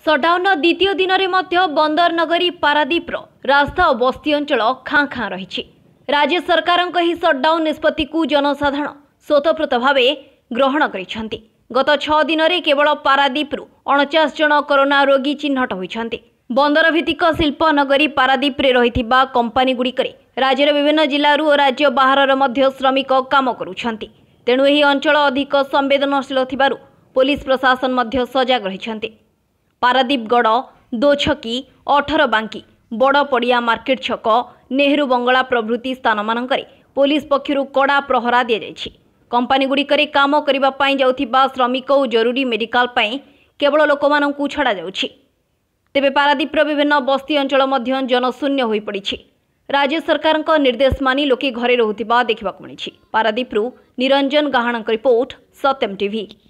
Shutdown द्वितीय दिन में बंदर नगरी पारादीप रास्ता और बस्ती अंचल खाँ खाँ रही। राज्य सरकार सटडाउन निष्पत्ति को जनसाधारण स्वतःप्रत भाव ग्रहण कर गत 6 दिन में केवल पारादीप 49 जन कोरोना रोगी चिन्हट होती। बंदर भित्तिक शिल्प नगरी पारादीप रही कंपानी गुड़िकर राज्यर विभिन्न जिलूर और राज्य बाहर श्रमिक काम करुछंती। तेणु यह अंचल अधिक संवेदनशील थिबारु पुलिस प्रशासन सजग रही। पारादीपगढ़ दोछकी 18 बांकी बड़ पड़िया मार्केट छक नेहरू बंगला प्रभृति स्थान मानकरे पुलिस पक्षरु कड़ा प्रहरा दि जायछि। कंपानी गुड़िकरे काम करने जाउथिबा श्रमिक और जरूरी मेडिकल पाई केवल लोकमानंकु छड़ा जाउछि। तेबे पारादीपर विभिन्न बस्ती अंचल जनशून्य हो पड़ी। राज्य सरकार निर्देश मानि लोके घरे रहुथिबा देखिबाकु मिलिछि। पारादीपरु निरंजन गाहाणक रिपोर्ट, सत्यम टीवी।